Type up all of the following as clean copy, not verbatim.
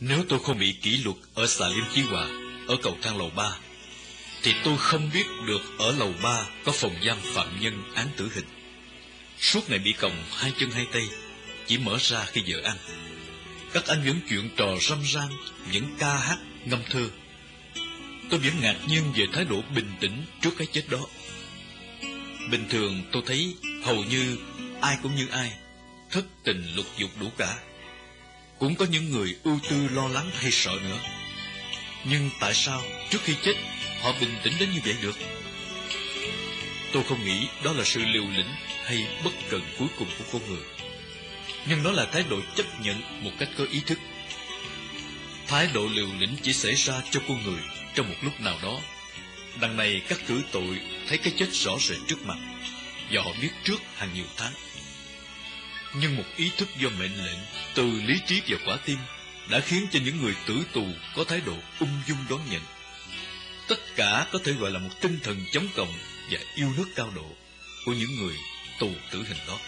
Nếu tôi không bị kỷ luật ở xà Liêm Chí Hòa, ở cầu thang lầu 3, thì tôi không biết được ở lầu 3 có phòng giam phạm nhân án tử hình. Suốt ngày bị còng hai chân hai tay, chỉ mở ra khi giờ ăn. Các anh vẫn chuyện trò râm ran, vẫn ca hát ngâm thơ. Tôi vẫn ngạc nhiên về thái độ bình tĩnh trước cái chết đó. Bình thường tôi thấy hầu như ai cũng như ai, thất tình lục dục đủ cả. Cũng có những người ưu tư lo lắng hay sợ nữa. Nhưng tại sao trước khi chết họ bình tĩnh đến như vậy được? Tôi không nghĩ đó là sự liều lĩnh hay bất cần cuối cùng của con người, nhưng đó là thái độ chấp nhận một cách có ý thức. Thái độ liều lĩnh chỉ xảy ra cho con người trong một lúc nào đó. Đằng này các tử tội thấy cái chết rõ rệt trước mặt, và họ biết trước hàng nhiều tháng. Nhưng một ý thức do mệnh lệnh từ lý trí và quả tim đã khiến cho những người tử tù có thái độ ung dung đón nhận. Tất cả có thể gọi là một tinh thần chống cộng và yêu nước cao độ của những người tù tử hình đó.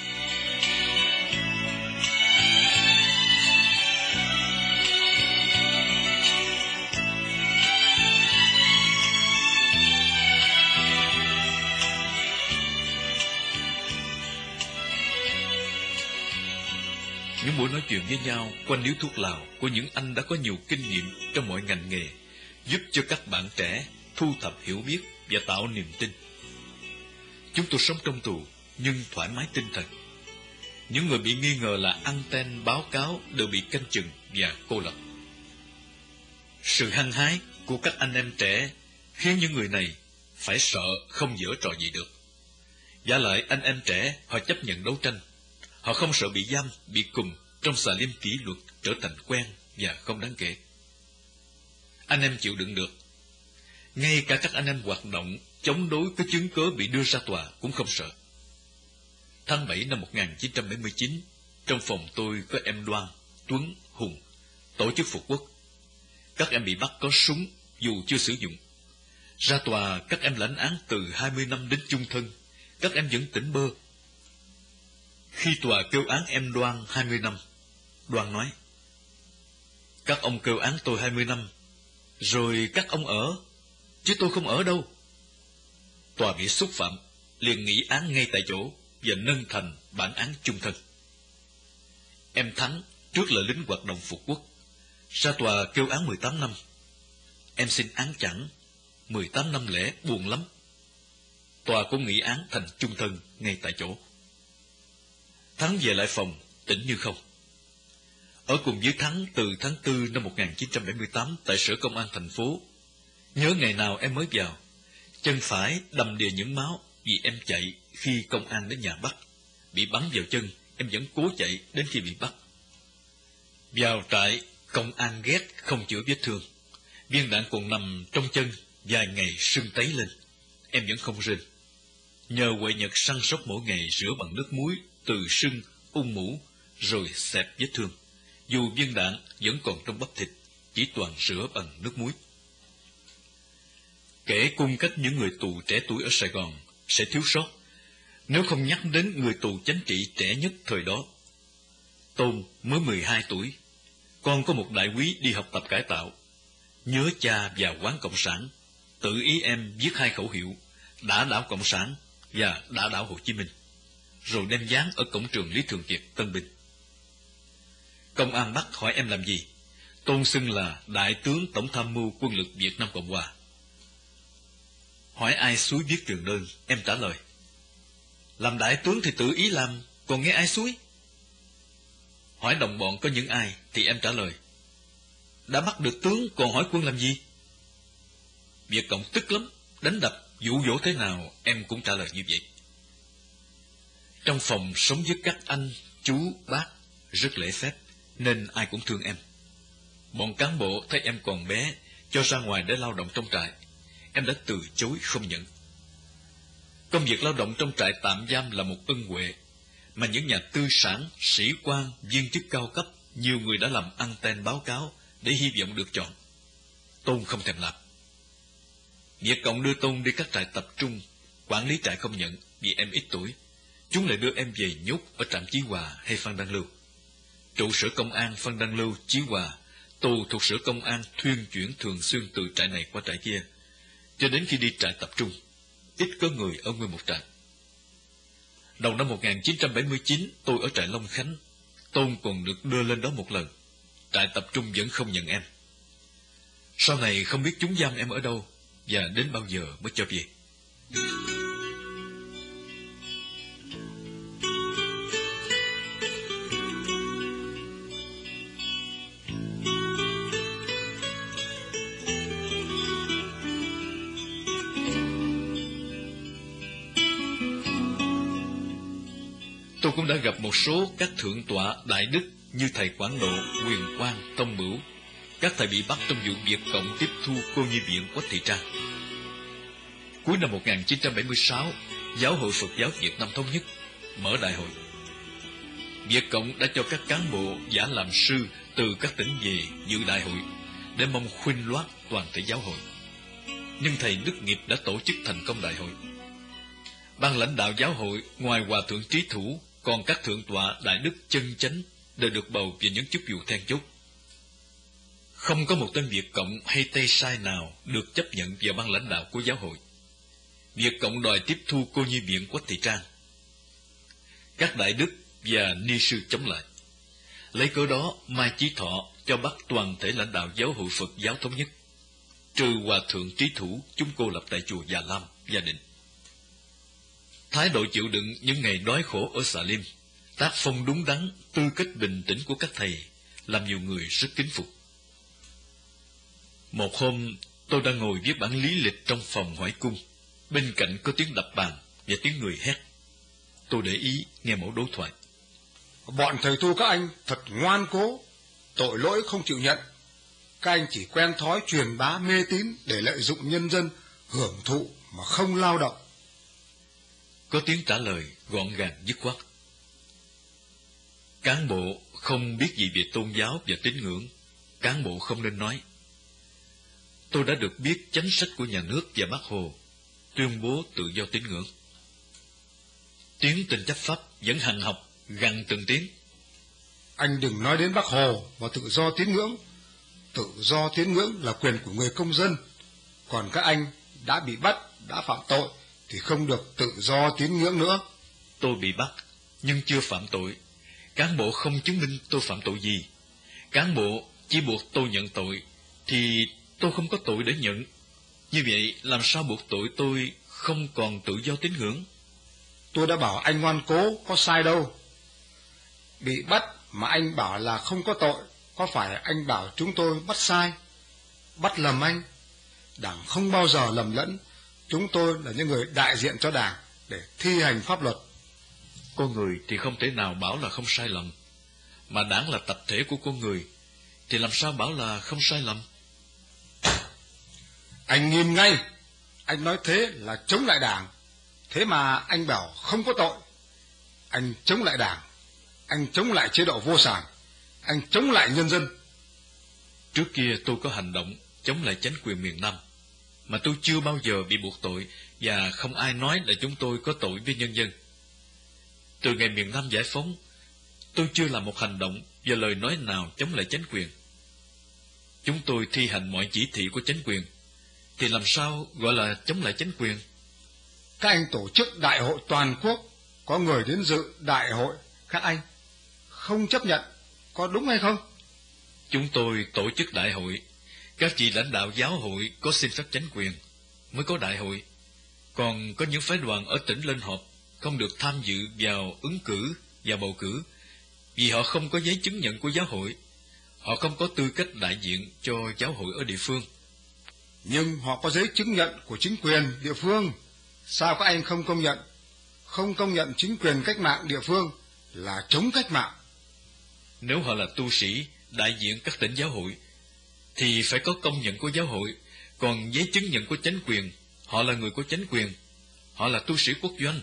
Những buổi nói chuyện với nhau quanh điếu thuốc lào của những anh đã có nhiều kinh nghiệm trong mọi ngành nghề giúp cho các bạn trẻ thu thập hiểu biết và tạo niềm tin. Chúng tôi sống trong tù nhưng thoải mái tinh thần. Những người bị nghi ngờ là anten báo cáo đều bị canh chừng và cô lập. Sự hăng hái của các anh em trẻ khiến những người này phải sợ không giở trò gì được. Vả lại anh em trẻ họ chấp nhận đấu tranh. Họ không sợ bị giam, bị cùm trong xà liêm kỷ luật trở thành quen và không đáng kể. Anh em chịu đựng được. Ngay cả các anh em hoạt động chống đối có chứng cớ bị đưa ra tòa cũng không sợ. Tháng 7 năm 1979, trong phòng tôi có em Đoan, Tuấn, Hùng, tổ chức phục quốc. Các em bị bắt có súng dù chưa sử dụng. Ra tòa các em lãnh án từ 20 năm đến chung thân. Các em vẫn tỉnh bơ. Khi tòa kêu án em Đoan 20 năm, Đoan nói: "Các ông kêu án tôi 20 năm, rồi các ông ở, chứ tôi không ở đâu." Tòa bị xúc phạm, liền nghị án ngay tại chỗ và nâng thành bản án chung thân. Em Thắng trước là lính hoạt động phục quốc, ra tòa kêu án 18 năm. Em xin án chẵn, 18 năm lẻ buồn lắm. Tòa cũng nghị án thành chung thân ngay tại chỗ. Thắng về lại phòng, tỉnh như không. Ở cùng với Thắng từ tháng 4 năm 1978 tại Sở Công an thành phố. Nhớ ngày nào em mới vào, chân phải đầm đìa những máu vì em chạy khi công an đến nhà bắt. Bị bắn vào chân, em vẫn cố chạy đến khi bị bắt. Vào trại, công an ghét không chữa vết thương. Viên đạn còn nằm trong chân, vài ngày sưng tấy lên. Em vẫn không rên. Nhờ Huệ Nhật săn sóc mỗi ngày rửa bằng nước muối từ sưng, ung mũ, rồi xẹp vết thương. Dù viên đạn vẫn còn trong bắp thịt, chỉ toàn rửa bằng nước muối. Kể cung cách những người tù trẻ tuổi ở Sài Gòn sẽ thiếu sót nếu không nhắc đến người tù chính trị trẻ nhất thời đó. Tôn mới 12 tuổi, con có một đại úy đi học tập cải tạo. Nhớ cha vào quán Cộng sản, tự ý em viết 2 khẩu hiệu: đã đảo Cộng sản và đã đảo Hồ Chí Minh, rồi đem dán ở cổng trường Lý Thường Kiệt, Tân Bình. Công an bắt hỏi em làm gì, Tôn xưng là Đại tướng Tổng tham mưu quân lực Việt Nam Cộng Hòa. Hỏi ai xúi viết truyền đơn, em trả lời: làm đại tướng thì tự ý làm, còn nghe ai xúi? Hỏi đồng bọn có những ai, thì em trả lời: đã bắt được tướng còn hỏi quân làm gì? Việt Cộng tức lắm, đánh đập, dụ dỗ thế nào em cũng trả lời như vậy. Trong phòng sống với các anh, chú, bác rất lễ phép, nên ai cũng thương em. Bọn cán bộ thấy em còn bé, cho ra ngoài để lao động trong trại. Em đã từ chối không nhận. Công việc lao động trong trại tạm giam là một ân huệ mà những nhà tư sản, sĩ quan, viên chức cao cấp, nhiều người đã làm anten báo cáo để hy vọng được chọn. Tôn không thèm làm. Việt Cộng đưa Tôn đi các trại tập trung, quản lý trại không nhận vì em ít tuổi. Chúng lại đưa em về nhốt ở trạm Chí Hòa hay Phan Đăng Lưu. Trụ sở công an Phan Đăng Lưu, Chí Hòa tù thuộc sở công an thuyên chuyển thường xuyên từ trại này qua trại kia, cho đến khi đi trại tập trung, ít có người ở nguyên một trại. Đầu năm 1979, tôi ở trại Long Khánh. Tôn còn được đưa lên đó một lần. Trại tập trung vẫn không nhận em. Sau này không biết chúng giam em ở đâu và đến bao giờ mới cho về. Tôi cũng đã gặp một số các thượng tọa đại đức như thầy Quảng Độ, Quyền Quang, Tông Bửu, các thầy bị bắt trong vụ Việt Cộng tiếp thu cô nhi viện Quách Thị Trang. Cuối năm 1976, Giáo hội Phật giáo Việt Nam Thống nhất mở đại hội. Việt Cộng đã cho các cán bộ giả làm sư từ các tỉnh về dự đại hội để mong khuynh loát toàn thể giáo hội. Nhưng thầy Đức Nghiệp đã tổ chức thành công đại hội. Ban lãnh đạo giáo hội ngoài Hòa thượng Trí Thủ, còn các thượng tọa đại đức chân chánh đều được bầu vào những chức vụ then chốt. Không có một tên Việt Cộng hay Tây Sai nào được chấp nhận vào ban lãnh đạo của giáo hội. Việt Cộng đòi tiếp thu cô nhi viện Quách Thị Trang. Các đại đức và ni sư chống lại. Lấy cớ đó, Mai Chí Thọ cho bắt toàn thể lãnh đạo giáo hội Phật giáo Thống nhất, trừ Hòa thượng Trí Thủ chúng cô lập tại chùa Già Lam, Gia Định. Thái độ chịu đựng những ngày đói khổ ở Xà Lim, tác phong đúng đắn, tư cách bình tĩnh của các thầy làm nhiều người rất kính phục. Một hôm, tôi đang ngồi viết bản lý lịch trong phòng hỏi cung. Bên cạnh có tiếng đập bàn và tiếng người hét. Tôi để ý nghe mẫu đối thoại. Bọn thầy tu các anh thật ngoan cố, tội lỗi không chịu nhận. Các anh chỉ quen thói truyền bá mê tín để lợi dụng nhân dân hưởng thụ mà không lao động. Có tiếng trả lời gọn gàng dứt khoát. Cán bộ không biết gì về tôn giáo và tín ngưỡng, cán bộ không nên nói. Tôi đã được biết chính sách của nhà nước và Bác Hồ tuyên bố tự do tín ngưỡng. Tiếng Tinh Chấp Pháp vẫn hằng học gằn từng tiếng. Anh đừng nói đến Bác Hồ và tự do tín ngưỡng. Tự do tín ngưỡng là quyền của người công dân. Còn các anh đã bị bắt, đã phạm tội thì không được tự do tín ngưỡng nữa. Tôi bị bắt nhưng chưa phạm tội. Cán bộ không chứng minh tôi phạm tội gì. Cán bộ chỉ buộc tôi nhận tội thì tôi không có tội để nhận. Như vậy làm sao buộc tội tôi không còn tự do tín ngưỡng? Tôi đã bảo anh ngoan cố, có sai đâu. Bị bắt mà anh bảo là không có tội, có phải anh bảo chúng tôi bắt sai, bắt lầm anh? Đảng không bao giờ lầm lẫn. Chúng tôi là những người đại diện cho Đảng để thi hành pháp luật. Con người thì không thể nào bảo là không sai lầm, mà Đảng là tập thể của con người thì làm sao bảo là không sai lầm? Anh nghiêm ngay. Anh nói thế là chống lại Đảng. Thế mà anh bảo không có tội. Anh chống lại Đảng. Anh chống lại chế độ vô sản. Anh chống lại nhân dân. Trước kia tôi có hành động chống lại chính quyền miền Nam, mà tôi chưa bao giờ bị buộc tội, và không ai nói là chúng tôi có tội với nhân dân. Từ ngày miền Nam giải phóng, tôi chưa làm một hành động và lời nói nào chống lại chính quyền. Chúng tôi thi hành mọi chỉ thị của chính quyền, thì làm sao gọi là chống lại chính quyền? Các anh tổ chức đại hội toàn quốc, có người đến dự đại hội, các anh không chấp nhận, có đúng hay không? Chúng tôi tổ chức đại hội, các vị lãnh đạo giáo hội có xin phép chính quyền mới có đại hội. Còn có những phái đoàn ở tỉnh lên họp không được tham dự vào ứng cử và bầu cử, vì họ không có giấy chứng nhận của giáo hội. Họ không có tư cách đại diện cho giáo hội ở địa phương. Nhưng họ có giấy chứng nhận của chính quyền địa phương. Sao các anh không công nhận? Không công nhận chính quyền cách mạng địa phương là chống cách mạng. Nếu họ là tu sĩ đại diện các tỉnh giáo hội thì phải có công nhận của giáo hội. Còn giấy chứng nhận của chính quyền, họ là người của chính quyền, họ là tu sĩ quốc doanh.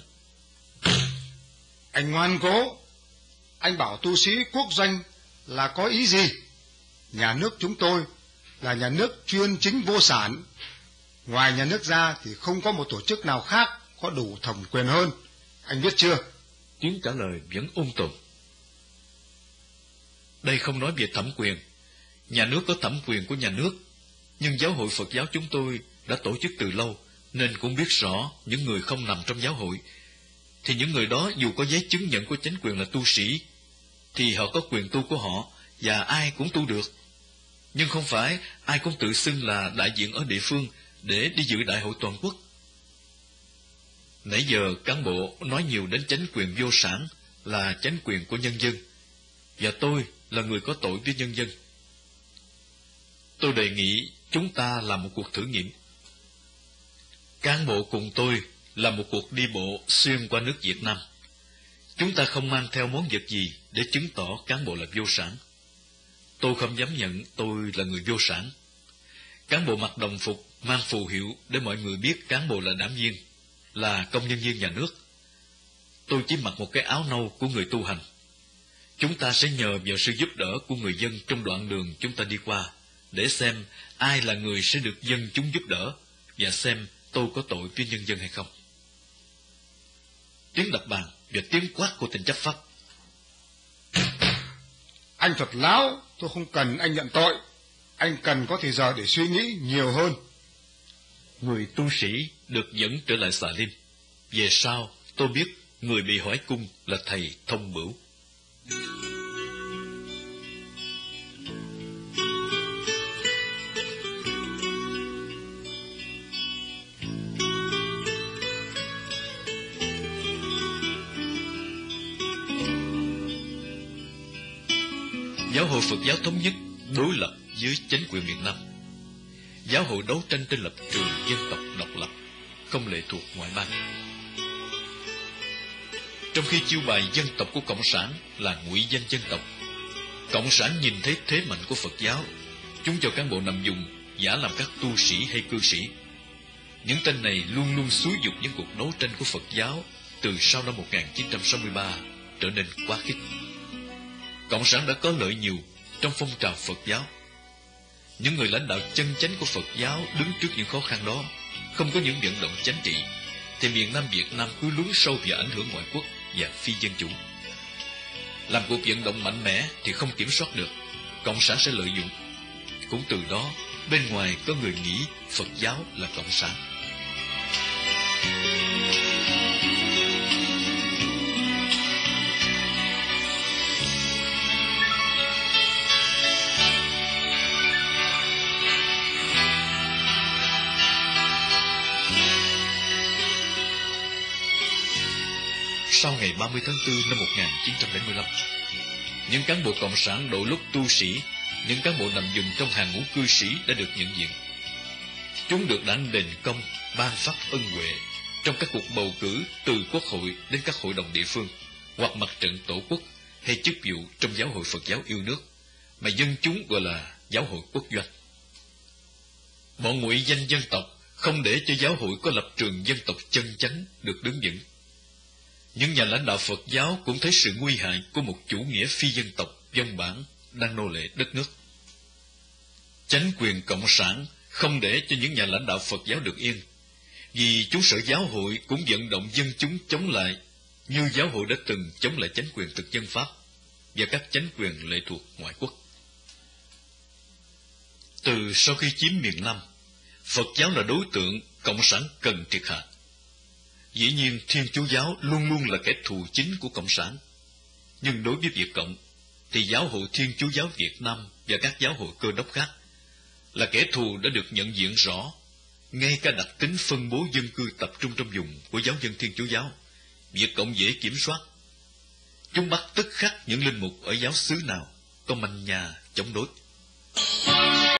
Anh ngoan cố. Anh bảo tu sĩ quốc doanh là có ý gì? Nhà nước chúng tôi là nhà nước chuyên chính vô sản. Ngoài nhà nước ra thì không có một tổ chức nào khác có đủ thẩm quyền hơn. Anh biết chưa? Tiếng trả lời vẫn ôn tồn. Đây không nói về thẩm quyền, Nhà nước có thẩm quyền của nhà nước, nhưng giáo hội Phật giáo chúng tôi đã tổ chức từ lâu, nên cũng biết rõ những người không nằm trong giáo hội. Thì những người đó dù có giấy chứng nhận của chánh quyền là tu sĩ, thì họ có quyền tu của họ, và ai cũng tu được. Nhưng không phải ai cũng tự xưng là đại diện ở địa phương để đi dự đại hội toàn quốc. Nãy giờ cán bộ nói nhiều đến chánh quyền vô sản là chánh quyền của nhân dân, và tôi là người có tội với nhân dân. Tôi đề nghị chúng ta làm một cuộc thử nghiệm. Cán bộ cùng tôi làm một cuộc đi bộ xuyên qua nước Việt Nam. Chúng ta không mang theo món vật gì để chứng tỏ cán bộ là vô sản. Tôi không dám nhận tôi là người vô sản. Cán bộ mặc đồng phục, mang phù hiệu để mọi người biết cán bộ là đảng viên, là công nhân viên nhà nước. Tôi chỉ mặc một cái áo nâu của người tu hành. Chúng ta sẽ nhờ vào sự giúp đỡ của người dân trong đoạn đường chúng ta đi qua, để xem ai là người sẽ được dân chúng giúp đỡ, và xem tôi có tội với nhân dân hay không. Tiếng đập bàn và tiếng quát của tên chấp pháp. Anh thật láo, tôi không cần anh nhận tội. Anh cần có thời giờ để suy nghĩ nhiều hơn. Người tu sĩ được dẫn trở lại xà lim. Về sau, tôi biết người bị hỏi cung là thầy Thông Bửu. Giáo hội Phật giáo thống nhất đối lập với chính quyền miền Nam. Giáo hội đấu tranh trên lập trường dân tộc độc lập, không lệ thuộc ngoại bang. Trong khi chiêu bài dân tộc của Cộng sản là ngụy danh dân tộc, Cộng sản nhìn thấy thế mạnh của Phật giáo, chúng cho cán bộ nằm vùng giả làm các tu sĩ hay cư sĩ. Những tên này luôn luôn xúi dục những cuộc đấu tranh của Phật giáo từ sau năm 1963 trở nên quá khích. Cộng sản đã có lợi nhiều trong phong trào Phật giáo. Những người lãnh đạo chân chánh của Phật giáo đứng trước những khó khăn đó, không có những vận động chính trị, thì miền Nam Việt Nam cứ lún sâu vào ảnh hưởng ngoại quốc và phi dân chủ. Làm cuộc vận động mạnh mẽ thì không kiểm soát được, Cộng sản sẽ lợi dụng. Cũng từ đó, bên ngoài có người nghĩ Phật giáo là Cộng sản. Sau ngày 30 tháng 4 năm 1975, những cán bộ Cộng sản đội lốt tu sĩ, những cán bộ nằm vùng trong hàng ngũ cư sĩ đã được nhận diện. Chúng được đảng đền công, ban phát ân huệ trong các cuộc bầu cử từ quốc hội đến các hội đồng địa phương, hoặc mặt trận tổ quốc hay chức vụ trong giáo hội Phật giáo yêu nước, mà dân chúng gọi là giáo hội quốc doanh. Bọn ngụy danh dân tộc không để cho giáo hội có lập trường dân tộc chân chánh được đứng vững. Những nhà lãnh đạo Phật giáo cũng thấy sự nguy hại của một chủ nghĩa phi dân tộc dân bản đang nô lệ đất nước. Chánh quyền Cộng sản không để cho những nhà lãnh đạo Phật giáo được yên, vì chúng sợ giáo hội cũng vận động dân chúng chống lại, như giáo hội đã từng chống lại chánh quyền thực dân Pháp và các chánh quyền lệ thuộc ngoại quốc. Từ sau khi chiếm miền Nam, Phật giáo là đối tượng Cộng sản cần triệt hạ. Dĩ nhiên Thiên Chúa giáo luôn luôn là kẻ thù chính của Cộng sản. Nhưng đối với Việt Cộng, thì giáo hội Thiên Chúa giáo Việt Nam và các giáo hội Cơ đốc khác là kẻ thù đã được nhận diện rõ. Ngay cả đặc tính phân bố dân cư tập trung trong vùng của giáo dân Thiên Chúa giáo, Việt Cộng dễ kiểm soát. Chúng bắt tức khắc những linh mục ở giáo xứ nào có manh nha chống đối.